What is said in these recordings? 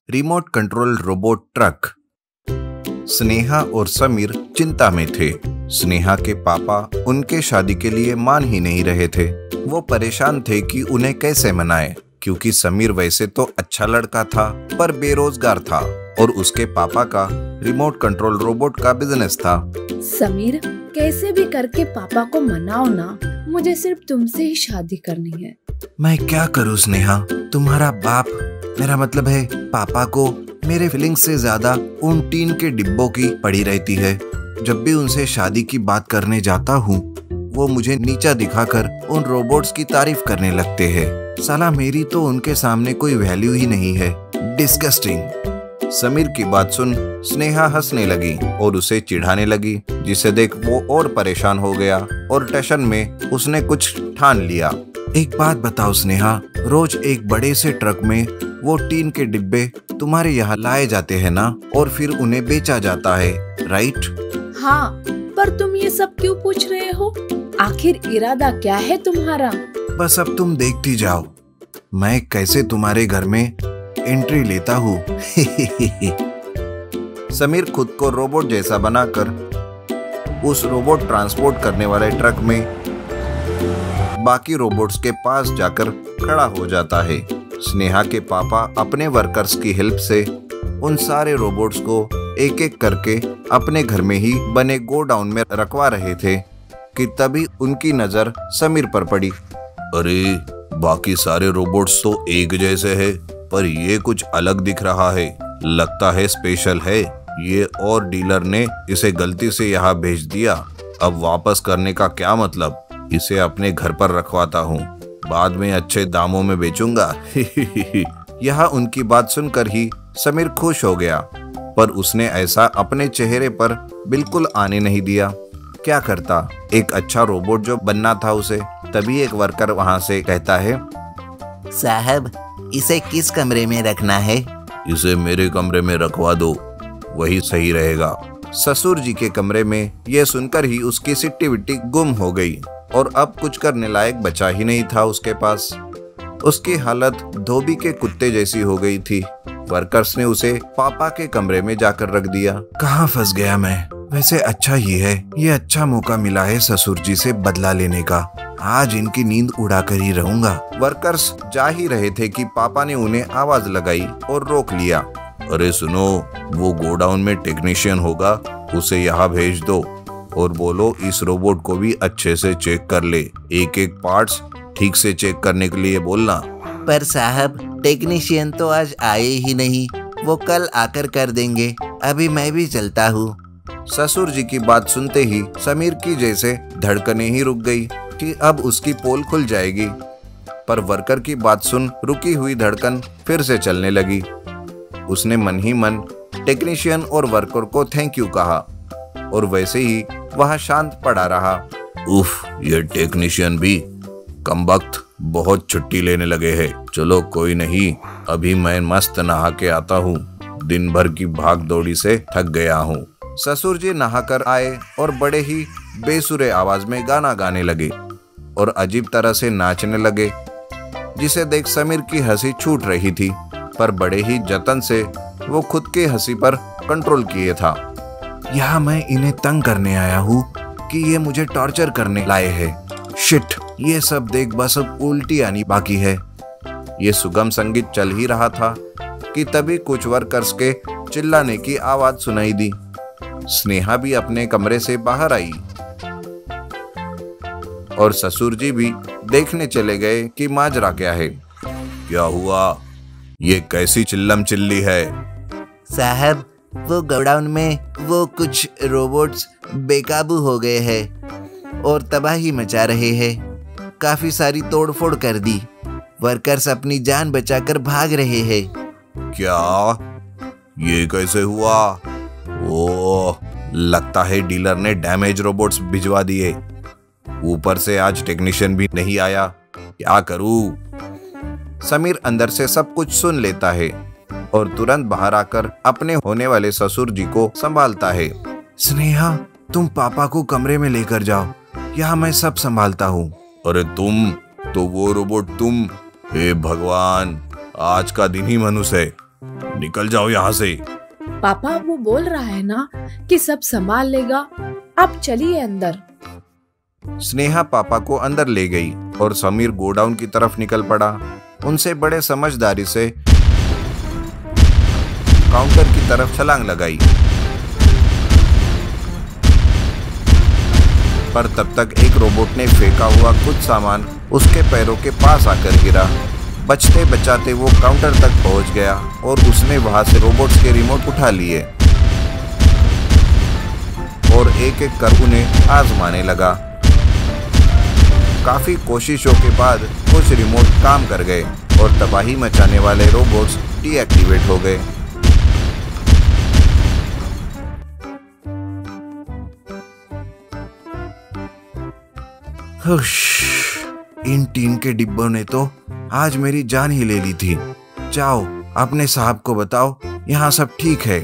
Remote control robot truck. Sneha और समीर चिंता में थे। स्नेहा के पापा उनके शादी के लिए मान ही नहीं रहे थे। वो परेशान थे कि उन्हें कैसे मनाएं, क्योंकि समीर वैसे तो अच्छा लड़का था पर बेरोजगार था और उसके पापा का रिमोट कंट्रोल रोबोट का बिजनेस था। समीर, कैसे भी करके पापा को मनाओ ना, मुझे सिर्फ तुमसे ही शादी करनी है। मैं क्या करूँ स्नेहा, तुम्हारा बाप, मेरा मतलब है पापा को मेरे फीलिंग्स से ज्यादा उन टीन के डिब्बों की पड़ी रहती है। जब भी उनसे शादी की बात करने जाता हूँ वो मुझे नीचा दिखाकर उन रोबोट्स की तारीफ करने लगते हैं। साला मेरी तो उनके सामने कोई वैल्यू ही नहीं है। डिस्गस्टिंग। समीर की बात सुन स्नेहा हंसने लगी और उसे चिढ़ाने लगी, जिसे देख वो और परेशान हो गया और टेंशन में उसने कुछ ठान लिया। एक बात बताओ स्नेहा, रोज एक बड़े से ट्रक में वो टीन के डिब्बे तुम्हारे यहाँ लाए जाते हैं ना, और फिर उन्हें बेचा जाता है, राइट? हाँ, पर तुम ये सब क्यों पूछ रहे हो? आखिर इरादा क्या है तुम्हारा? बस अब तुम देखती जाओ मैं कैसे तुम्हारे घर में एंट्री लेता हूँ। समीर खुद को रोबोट जैसा बनाकर उस रोबोट ट्रांसपोर्ट करने वाले ट्रक में बाकी रोबोट्स के पास जाकर खड़ा हो जाता है। स्नेहा के पापा अपने वर्कर्स की हेल्प से उन सारे रोबोट्स को एक एक करके अपने घर में ही बने गोडाउन में रखवा रहे थे कि तभी उनकी नजर समीर पर पड़ी। अरे, बाकी सारे रोबोट्स तो एक जैसे हैं, पर ये कुछ अलग दिख रहा है, लगता है स्पेशल है ये, और डीलर ने इसे गलती से यहाँ भेज दिया। अब वापस करने का क्या मतलब, इसे अपने घर पर रखवाता हूँ, बाद में अच्छे दामों में बेचूंगा। यहाँ उनकी बात सुनकर ही समीर खुश हो गया, पर उसने ऐसा अपने चेहरे पर बिल्कुल आने नहीं दिया। क्या करता, एक अच्छा रोबोट जो बनना था उसे। तभी एक वर्कर वहाँ से कहता है, साहब, इसे किस कमरे में रखना है? इसे मेरे कमरे में रखवा दो, वही सही रहेगा। ससुर जी के कमरे में यह सुनकर ही उसकी सिट्टी विट्टी गुम हो गई और अब कुछ करने लायक बचा ही नहीं था उसके पास। उसकी हालत धोबी के कुत्ते जैसी हो गई थी। वर्कर्स ने उसे पापा के कमरे में जाकर रख दिया। कहाँ फंस गया मैं? वैसे अच्छा ही है, ये अच्छा मौका मिला है ससुर जी से बदला लेने का। आज इनकी नींद उड़ाकर ही रहूंगा। वर्कर्स जा ही रहे थे कि पापा ने उन्हें आवाज लगाई और रोक लिया। अरे सुनो, वो गोडाउन में टेक्नीशियन होगा, उसे यहाँ भेज दो और बोलो इस रोबोट को भी अच्छे से चेक कर ले, एक एक पार्ट्स ठीक से चेक करने के लिए बोलना। पर साहब, टेक्नीशियन तो आज आए ही नहीं, वो कल आकर कर देंगे, अभी मैं भी चलता हूँ। ससुर जी की बात सुनते ही समीर की जैसे धड़कनें ही रुक गई कि अब उसकी पोल खुल जाएगी, पर वर्कर की बात सुन रुकी हुई धड़कन फिर से चलने लगी। उसने मन ही मन टेक्नीशियन और वर्कर को थैंक यू कहा और वैसे ही वहां शांत पड़ा रहा। उफ, ये टेक्नीशियन भी कमबख्त बहुत छुट्टी लेने लगे हैं। चलो कोई नहीं, अभी मैं मस्त नहा के आता हूँ, दिन भर की भाग दौड़ी से थक गया हूँ। ससुर जी नहाकर आए और बड़े ही बेसुरे आवाज में गाना गाने लगे और अजीब तरह से नाचने लगे, जिसे देख समीर की हंसी छूट रही थी, पर बड़े ही जतन से वो खुद के हंसी पर कंट्रोल किए था। यहाँ मैं इन्हें तंग करने आया हूँ कि ये मुझे टॉर्चर करने लाए हैं। शिट, ये सब देख बस अब उल्टी आनी बाकी है। ये सुगम संगीत चल ही रहा था कि तभी कुछ वर्कर्स के चिल्लाने की आवाज सुनाई दी। स्नेहा भी अपने कमरे से बाहर आई और ससुर जी भी देखने चले गए कि माजरा क्या है। क्या हुआ, ये कैसी चिल्लम चिल्ली है? साहब, वो गोडाउन में वो कुछ रोबोट्स बेकाबू हो गए हैं और तबाही मचा रहे हैं। काफी सारी तोड़फोड़ कर दी, वर्कर्स अपनी जान बचाकर भाग रहे हैं। क्या? ये कैसे हुआ? ओह, लगता है डीलर ने डैमेज रोबोट्स भिजवा दिए, ऊपर से आज टेक्नीशियन भी नहीं आया। क्या करूं? समीर अंदर से सब कुछ सुन लेता है और तुरंत बाहर आकर अपने होने वाले ससुर जी को संभालता है। स्नेहा, तुम पापा को कमरे में लेकर जाओ, यहाँ मैं सब संभालता हूँ। अरे तुम तो वो रोबोट तुम, हे भगवान, आज का दिन ही मनुष्य है। निकल जाओ यहाँ से। पापा वो बोल रहा है ना कि सब संभाल लेगा, आप चलिए अंदर। स्नेहा पापा को अंदर ले गई और समीर गोडाउन की तरफ निकल पड़ा। उनसे बड़े समझदारी से काउंटर की तरफ छलांग लगाई, पर तब तक एक रोबोट ने फेंका हुआ कुछ सामान उसके पैरों के पास आकर गिरा। बचते बचाते वो काउंटर तक पहुंच गया और उसने वहां से रोबोट्स के रिमोट उठा लिए और एक एक कर उन्हें आजमाने लगा। काफी कोशिशों के बाद कुछ रिमोट काम कर गए और तबाही मचाने वाले रोबोट्स डीएक्टिवेट हो गए। इन टीन के डिब्बों ने तो आज मेरी जान ही ले ली थी। जाओ अपने साहब को बताओ यहाँ सब ठीक है।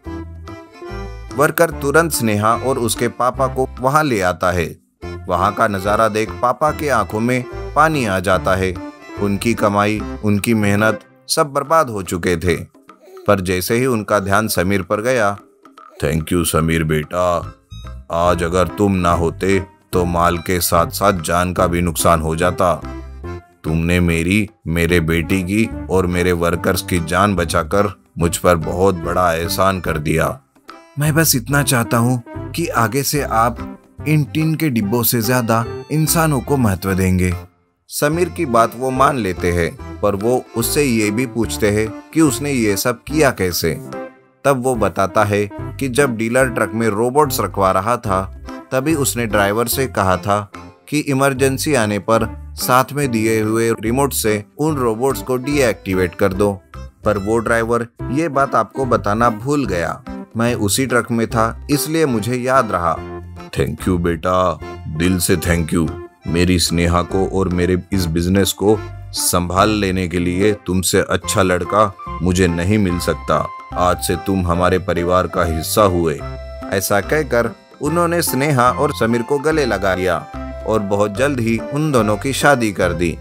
वर्कर तुरंत स्नेहा और उसके पापा को वहां ले आता है। वहां का नजारा देख पापा के आंखों में पानी आ जाता है। उनकी कमाई, उनकी मेहनत सब बर्बाद हो चुके थे। पर जैसे ही उनका ध्यान समीर पर गया, थैंक यू समीर बेटा, आज अगर तुम ना होते तो माल के साथ साथ जान का भी नुकसान हो जाता। तुमने मेरी, मेरे बेटी की और मेरे वर्कर्स की जान बचाकर मुझ पर बहुत बड़ा एहसान कर दिया। मैं बस इतना चाहता हूँ कि आगे से आप इन टीन के डिब्बों से ज्यादा इंसानों को महत्व देंगे। समीर की बात वो मान लेते हैं, पर वो उससे ये भी पूछते हैं कि उसने ये सब किया कैसे। तब वो बताता है कि जब डीलर ट्रक में रोबोट्स रखवा रहा था, तभी उसने ड्राइवर से कहा था कि इमरजेंसी आने पर साथ में दिए हुए रिमोट से उन रोबोट्स को डीएक्टिवेट कर दो। पर वो ड्राइवर ये बात आपको बताना भूल गया। मैं उसी ट्रक में था, इसलिए मुझे याद रहा। थैंक यू बेटा, दिल से थैंक यू। मेरी स्नेहा को और मेरे इस बिजनेस को संभाल लेने के लिए तुमसे अच्छा लड़का मुझे नहीं मिल सकता। आज से तुम हमारे परिवार का हिस्सा हुए। ऐसा कहकर उन्होंने स्नेहा और समीर को गले लगा लिया और बहुत जल्द ही उन दोनों की शादी कर दी।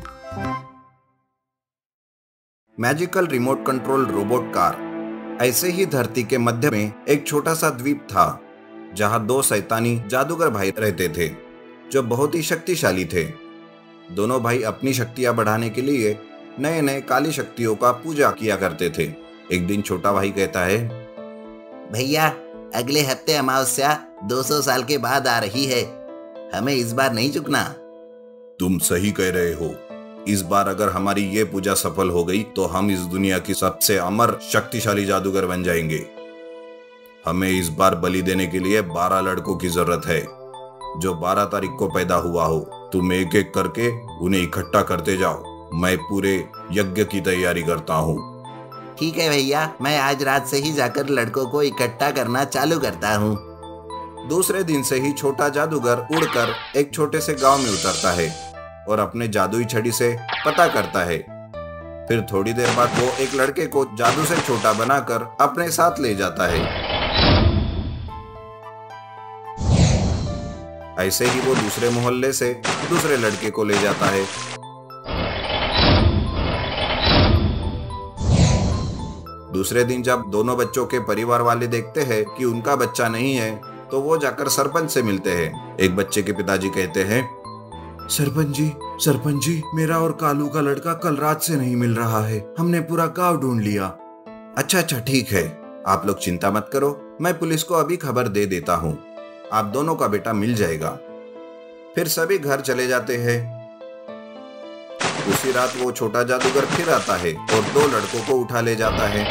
Magical remote control robot car. ऐसे ही धरती के मध्य में एक छोटा सा द्वीप था, जहां दो शैतानी जादूगर भाई रहते थे, जो बहुत ही शक्तिशाली थे। दोनों भाई अपनी शक्तियां बढ़ाने के लिए नए नए काली शक्तियों का पूजा किया करते थे। एक दिन छोटा भाई कहता है, भैया अगले हफ्ते अमावस्या 200 साल के बाद आ रही है, हमें इस बार नहीं चुकना। तुम सही कह रहे हो। इस बार अगर हमारी ये पूजा सफल हो गई तो हम इस दुनिया की सबसे अमर शक्तिशाली जादूगर बन जाएंगे। हमें इस बार बलि देने के लिए 12 लड़कों की जरूरत है, जो 12 तारीख को पैदा हुआ हो। तुम एक एक करके उन्हें इकट्ठा करते जाओ। मैं पूरे यज्ञ की तैयारी करता हूँ। ठीक है भैया, मैं आज रात से ही जाकर लड़कों को इकट्ठा करना चालू करता हूँ। दूसरे दिन से ही छोटा जादूगर उड़कर एक छोटे से गांव में उतरता है और अपने जादुई छड़ी से पता करता है। फिर थोड़ी देर बाद वो एक लड़के को जादू से छोटा बनाकर अपने साथ ले जाता है। ऐसे ही वो दूसरे मोहल्ले से दूसरे लड़के को ले जाता है। दूसरे दिन जब दोनों बच्चों के परिवार वाले देखते हैं कि उनका बच्चा नहीं है, तो वो जाकर सरपंच से मिलते हैं। एक बच्चे के पिताजी कहते हैं, सरपंच जी, मेरा और कालू का लड़का कल रात से नहीं मिल रहा है। हमने पूरा गांव ढूंढ लिया। अच्छा ठीक है, आप लोग चिंता मत करो, मैं पुलिस को अभी खबर दे देता हूँ। आप दोनों का बेटा मिल जाएगा। फिर सभी घर चले जाते हैं। उसी रात वो छोटा जादूगर फिर आता है और 2 लड़कों को उठा ले जाता है।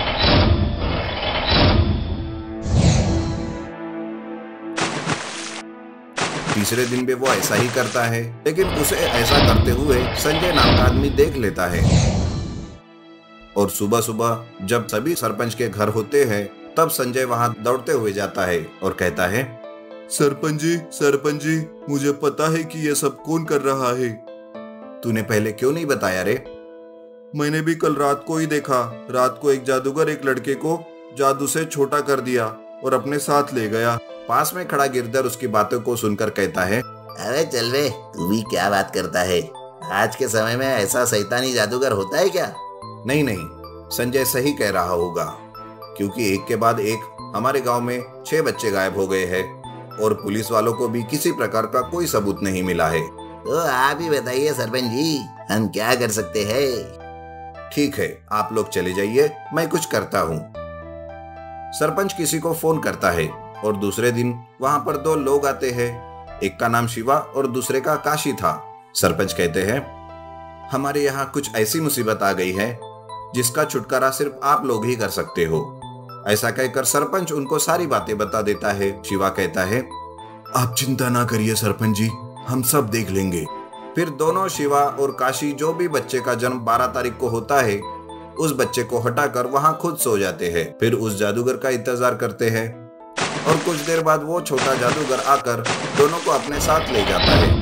तीसरे दिन भी वो ऐसा ही करता है, लेकिन उसे ऐसा करते हुए संजय नाम का आदमी देख लेता है। और सुबह सुबह जब सभी सरपंच के घर होते हैं, तब संजय वहां दौड़ते हुए जाता है और कहता है, सरपंच जी, मुझे पता है कि ये सब कौन कर रहा है। तूने पहले क्यों नहीं बताया रे? मैंने भी कल रात को ही देखा। रात को एक जादूगर एक लड़के को जादू से छोटा कर दिया और अपने साथ ले गया। पास में खड़ा गिरधर उसकी बातों को सुनकर कहता है, अरे चल वे, तू भी क्या बात करता है? आज के समय में ऐसा शैतानी जादूगर होता है क्या? नहीं, संजय सही कह रहा होगा, क्योंकि एक के बाद एक हमारे गांव में 6 बच्चे गायब हो गए हैं और पुलिस वालों को भी किसी प्रकार का कोई सबूत नहीं मिला है। तो आप ही बताइए सरपंच जी, हम क्या कर सकते हैं? ठीक है, आप लोग चले जाइए, मैं कुछ करता हूँ। सरपंच किसी को फोन करता है और दूसरे दिन वहां पर 2 लोग आते हैं। एक का नाम शिवा और दूसरे का काशी था। सरपंच कहते हैं, हमारे यहाँ कुछ ऐसी मुसीबत आ गई है जिसका छुटकारा सिर्फ आप लोग ही कर सकते हो। ऐसा कहकर सरपंच उनको सारी बातें बता देता है। शिवा कहता है, आप चिंता ना करिए सरपंच जी, हम सब देख लेंगे। फिर दोनों शिवा और काशी जो भी बच्चे का जन्म 12 तारीख को होता है, उस बच्चे को हटाकर वहां खुद सो जाते हैं। फिर उस जादूगर का इंतजार करते हैं और कुछ देर बाद वो छोटा जादूगर आकर दोनों को अपने साथ ले जाता है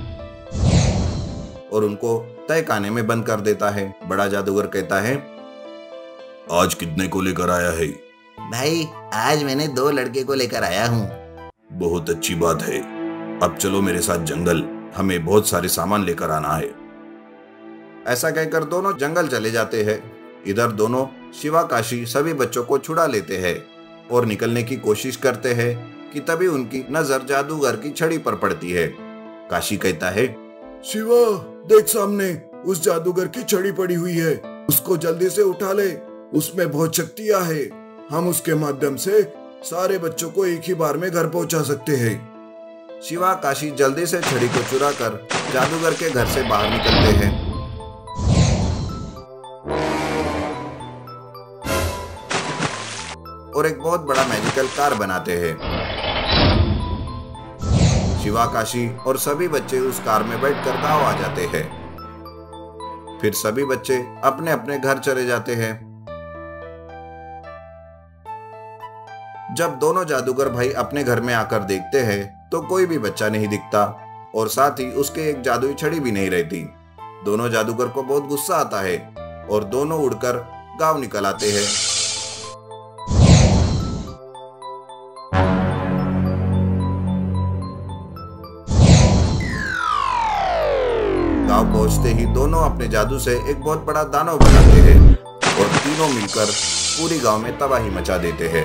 और उनको तहखाने में बंद कर देता है। बड़ा जादूगर कहता है, आज कितने को लेकर आया है? भाई, आज मैंने 2 लड़के को लेकर आया हूँ। बहुत अच्छी बात है, अब चलो मेरे साथ जंगल, हमें बहुत सारे सामान लेकर आना है। ऐसा कहकर दोनों जंगल चले जाते हैं। इधर दोनों शिवा काशी सभी बच्चों को छुड़ा लेते हैं और निकलने की कोशिश करते हैं कि तभी उनकी नजर जादूगर की छड़ी पर पड़ती है। काशी कहता है, शिवा देख, सामने उस जादूगर की छड़ी पड़ी हुई है, उसको जल्दी से उठा ले, उसमें बहुत शक्तियां है, हम उसके माध्यम से सारे बच्चों को एक ही बार में घर पहुंचा सकते हैं। शिवा काशी जल्दी से छड़ी को चुराकर जादूगर के घर से बाहर निकलते हैं और एक बहुत बड़ा मैजिकल कार बनाते हैं। शिवा काशी और सभी बच्चे उस कार में बैठकर गांव आ जाते हैं। फिर सभी बच्चे अपने अपने घर चले जाते हैं। जब दोनों जादूगर भाई अपने घर में आकर देखते हैं तो कोई भी बच्चा नहीं दिखता और साथ ही उसके एक जादुई छड़ी भी नहीं रहती। दोनों जादूगर को बहुत गुस्सा आता है और दोनों उड़कर गांव निकल आते हैं। गांव पहुंचते ही दोनों अपने जादू से एक बहुत बड़ा दानव बनाते हैं और तीनों मिलकर पूरी गांव में तबाही मचा देते हैं।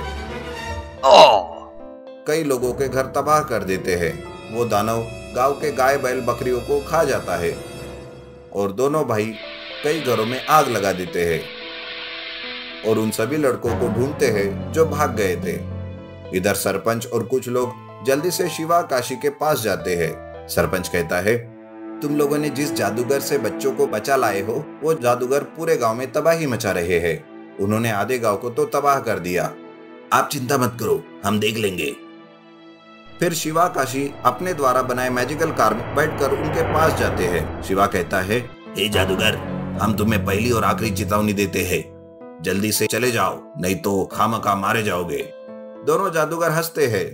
कई लोगों के घर तबाह कर देते हैं। वो दानव गांव के गाय बैल बकरियों को खा जाता है और दोनों भाई कई घरों में आग लगा देते हैं और उन सभी लड़कों को ढूंढते हैं जो भाग गए थे। इधर सरपंच और कुछ लोग जल्दी से शिवा काशी के पास जाते हैं। सरपंच कहता है, तुम लोगों ने जिस जादूगर से बच्चों को बचा लाए हो, वो जादूगर पूरे गांव में तबाही मचा रहे हैं। उन्होंने आधे गांव को तो तबाह कर दिया। आप चिंता मत करो, हम देख लेंगे। फिर शिवा काशी अपने द्वारा बनाए मैजिकल कार में बैठकर उनके पास जाते हैं। शिवा कहता है, हे जादूगर, हम तुम्हें पहली और आखिरी चेतावनी देते हैं, जल्दी से चले जाओ, नहीं तो खामखा मारे जाओगे। दोनों जादूगर हंसते हैं।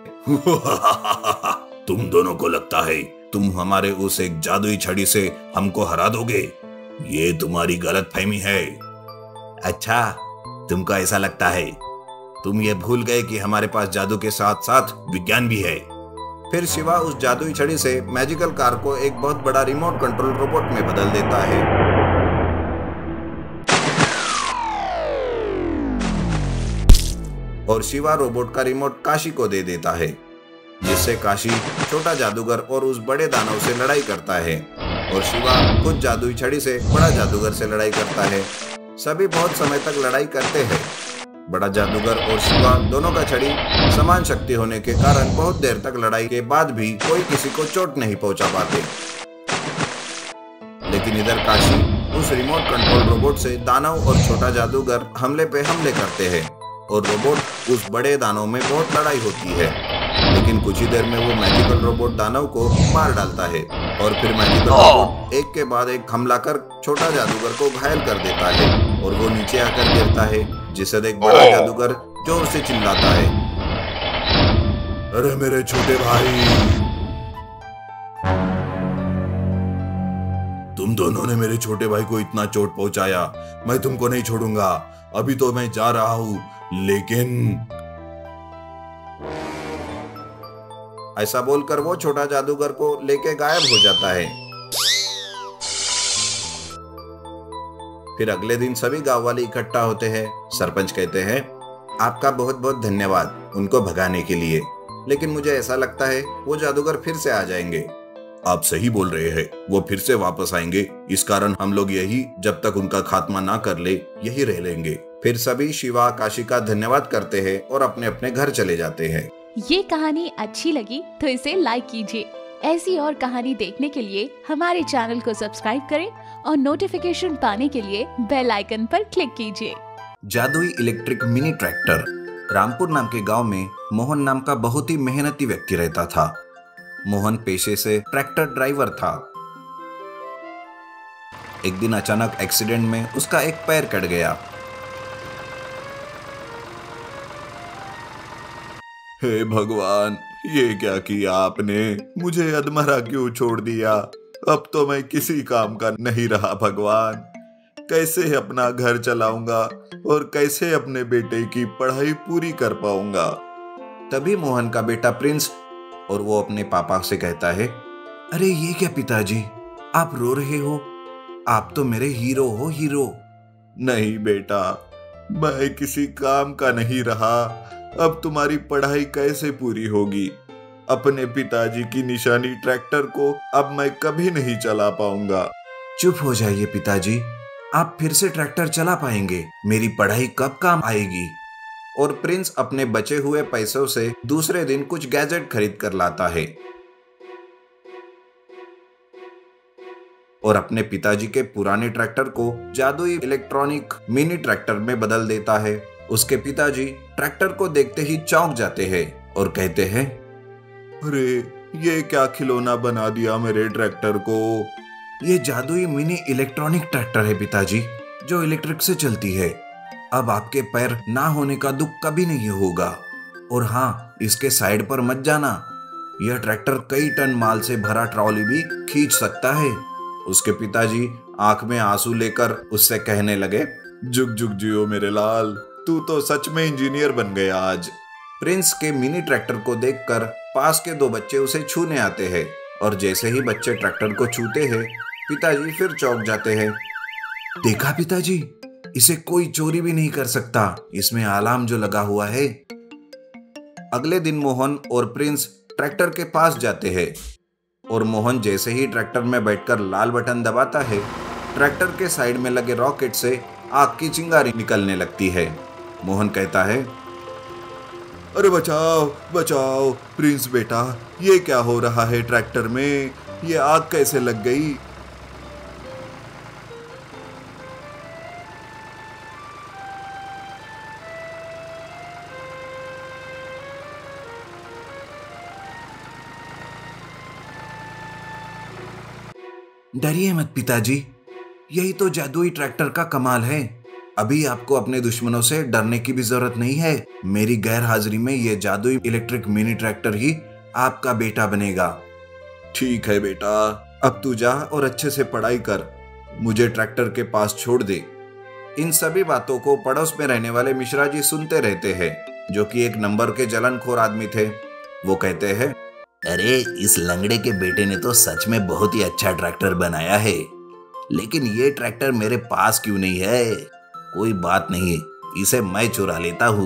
तुम दोनों को लगता है तुम हमारे उस एक जादुई छड़ी से हमको हरा दोगे? ये तुम्हारी गलतफहमी है। अच्छा, तुमको ऐसा लगता है? तुम ये भूल गए कि हमारे पास जादू के साथ साथ विज्ञान भी है। फिर शिवा उस जादुई छड़ी से मैजिकल कार को एक बहुत बड़ा रिमोट कंट्रोल रोबोट में बदल देता है। और शिवा रोबोट का रिमोट काशी को दे देता है, जिससे काशी छोटा जादूगर और उस बड़े दानव से लड़ाई करता है और शिवा खुद जादुई छड़ी से बड़ा जादूगर से लड़ाई करता है। सभी बहुत समय तक लड़ाई करते हैं। बड़ा जादूगर और शिवा दोनों का छड़ी समान शक्ति होने के कारण बहुत देर तक लड़ाई के बाद भी कोई किसी को चोट नहीं पहुंचा पाते। लेकिन इधर काशी उस रिमोट कंट्रोल रोबोट से दानव और छोटा जादूगर हमले पे हमले करते हैं और रोबोट उस बड़े दानव में बहुत लड़ाई होती है। लेकिन कुछ ही देर में वो मैजिकल रोबोट दानव को मार डालता है और फिर मैजिकल रोबोट एक के बाद एक हमला कर छोटा जादूगर को घायल कर देता है और वो नीचे आकर गिरता है, जिसे देख बड़ा जादूगर जोर से चिल्लाता है, अरे मेरे छोटे भाई, तुम दोनों ने मेरे छोटे भाई को इतना चोट पहुंचाया, मैं तुमको नहीं छोड़ूंगा। अभी तो मैं जा रहा हूं, लेकिन ऐसा बोलकर वो छोटा जादूगर को लेके गायब हो जाता है। फिर अगले दिन सभी गांव वाले इकट्ठा होते हैं। सरपंच कहते हैं, आपका बहुत बहुत धन्यवाद उनको भगाने के लिए, लेकिन मुझे ऐसा लगता है वो जादूगर फिर से आ जाएंगे। आप सही बोल रहे हैं, वो फिर से वापस आएंगे। इस कारण हम लोग यही जब तक उनका खात्मा ना कर ले यही रह लेंगे। फिर सभी शिवा काशी का धन्यवाद करते हैं और अपने अपने घर चले जाते हैं। ये कहानी अच्छी लगी तो इसे लाइक कीजिए। ऐसी और कहानी देखने के लिए हमारे चैनल को सब्सक्राइब करें और नोटिफिकेशन पाने के लिए बेल आइकन पर क्लिक कीजिए। जादुई इलेक्ट्रिक मिनी ट्रैक्टर। रामपुर नाम के गांव में मोहन नाम का बहुत ही मेहनती व्यक्ति रहता था। मोहन पेशे से ट्रैक्टर ड्राइवर था। एक दिन अचानक एक्सीडेंट में उसका एक पैर कट गया। हे भगवान, ये क्या किया आपने? मुझे अधमरा क्यों छोड़ दिया? अब तो मैं किसी काम का नहीं रहा भगवान। कैसे अपना घर चलाऊंगा और कैसे अपने बेटे की पढ़ाई पूरी कर पाऊंगा? तभी मोहन का बेटा प्रिंस और वो अपने पापा से कहता है, अरे ये क्या पिताजी, आप रो रहे हो? आप तो मेरे हीरो हो, हीरो। नहीं बेटा, मैं किसी काम का नहीं रहा। अब तुम्हारी पढ़ाई कैसे पूरी होगी? अपने पिताजी की निशानी ट्रैक्टर को अब मैं कभी नहीं चला पाऊंगा। चुप हो जाइए पिताजी, आप फिर से ट्रैक्टर चला पाएंगे। मेरी पढ़ाई कब काम आएगी? और प्रिंस अपने बचे हुए पैसों से दूसरे दिन कुछ गैजेट खरीद कर लाता है और अपने पिताजी के पुराने ट्रैक्टर को जादुई इलेक्ट्रॉनिक मिनी ट्रैक्टर में बदल देता है। उसके पिताजी ट्रैक्टर को देखते ही चौंक जाते हैं और कहते हैं, अरे ये क्या खिलौना बना दिया मेरे ट्रैक्टर को? ये जादुई मिनी इलेक्ट्रॉनिक ट्रैक्टर है पिताजी, जो इलेक्ट्रिक से चलती है। अब आपके पैर ना होने का दुख कभी नहीं होगा। और हाँ, इसके साइड पर मत जाना, यह ट्रैक्टर कई टन माल से भरा ट्रॉली भी खींच सकता है। उसके पिताजी आंख में आंसू लेकर उससे कहने लगे, जुग जुग जियो मेरे लाल, तू तो सच में इंजीनियर बन गया आज। प्रिंस के मिनी ट्रैक्टर को देखकर पास के 2 बच्चे उसे छूने आते हैं और जैसे ही बच्चे ट्रैक्टर को छूते हैं, पिताजी फिर चौंक जाते हैं। देखा पिताजी, इसे कोई चोरी भी नहीं कर सकता, इसमें अलार्म जो लगा हुआ है। अगले दिन मोहन और प्रिंस ट्रैक्टर के पास जाते हैं और मोहन जैसे ही ट्रैक्टर में बैठकर लाल बटन दबाता है, ट्रैक्टर के साइड में लगे रॉकेट से आग की चिंगारी निकलने लगती है। मोहन कहता है, अरे बचाओ बचाओ प्रिंस बेटा, ये क्या हो रहा है ट्रैक्टर में? ये आग कैसे लग गई? डरिए मत पिताजी, यही तो जादुई ट्रैक्टर का कमाल है। अभी आपको अपने दुश्मनों से डरने की भी जरूरत नहीं है। मेरी गैर हाजिरी में यह जादुई इलेक्ट्रिक मिनी ट्रैक्टर ही आपका बेटा बनेगा। ठीक है बेटा, अब तू जा और अच्छे से पढ़ाई कर, मुझे ट्रैक्टर के पास छोड़ दे। इन सभी बातों को पड़ोस में रहने वाले मिश्रा जी सुनते रहते हैं, जो कि एक नंबर के जलनखोर आदमी थे। वो कहते हैं, अरे इस लंगड़े के बेटे ने तो सच में बहुत ही अच्छा ट्रैक्टर बनाया है, लेकिन ये ट्रैक्टर मेरे पास क्यों नहीं है? कोई बात नहीं, इसे मैं चुरा लेता हूँ।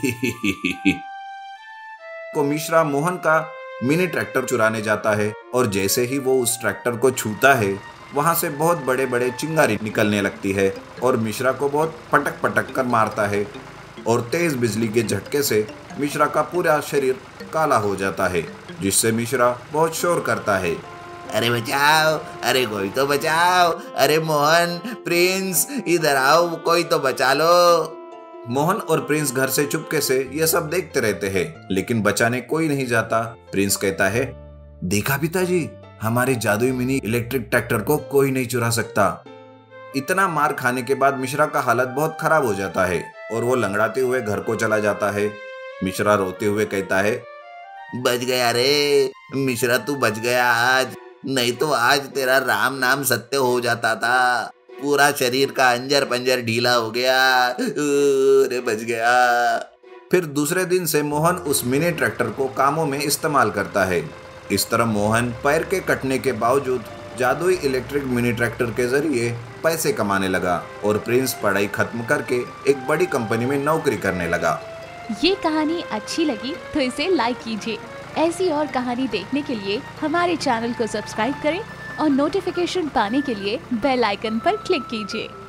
को मिश्रा मोहन का मिनी ट्रैक्टर चुराने जाता है और जैसे ही वो उस ट्रैक्टर को छूता है, वहां से बहुत बड़े बड़े चिंगारी निकलने लगती है और मिश्रा को बहुत पटक पटक कर मारता है और तेज बिजली के झटके से मिश्रा का पूरा शरीर काला हो जाता है, जिससे मिश्रा बहुत शोर करता है, अरे बचाओ, अरे कोई तो बचाओ, अरे मोहन प्रिंस इधर आओ, कोई तो बचा लो। मोहन और प्रिंस घर से चुपके से ये सब देखते रहते हैं, लेकिन बचाने कोई नहीं जाता। प्रिंस कहता है, देखा पिताजी, हमारे जादुई मिनी इलेक्ट्रिक ट्रैक्टर को कोई नहीं चुरा सकता। इतना मार खाने के बाद मिश्रा का हालत बहुत खराब हो जाता है और वो लंगड़ाते हुए घर को चला जाता है। मिश्रा रोते हुए कहता है, बच गया रे मिश्रा, तू बच गया आज, नहीं तो आज तेरा राम नाम सत्य हो जाता था। पूरा शरीर का अंजर पंजर ढीला हो गया, अरे बच गया। फिर दूसरे दिन से मोहन उस मिनी ट्रैक्टर को कामों में इस्तेमाल करता है। इस तरह मोहन पैर के कटने के बावजूद जादुई इलेक्ट्रिक मिनी ट्रैक्टर के जरिए पैसे कमाने लगा और प्रिंस पढ़ाई खत्म करके एक बड़ी कंपनी में नौकरी करने लगा। ये कहानी अच्छी लगी तो इसे लाइक कीजिए। ऐसी और कहानी देखने के लिए हमारे चैनल को सब्सक्राइब करें और नोटिफिकेशन पाने के लिए बेल आइकन पर क्लिक कीजिए।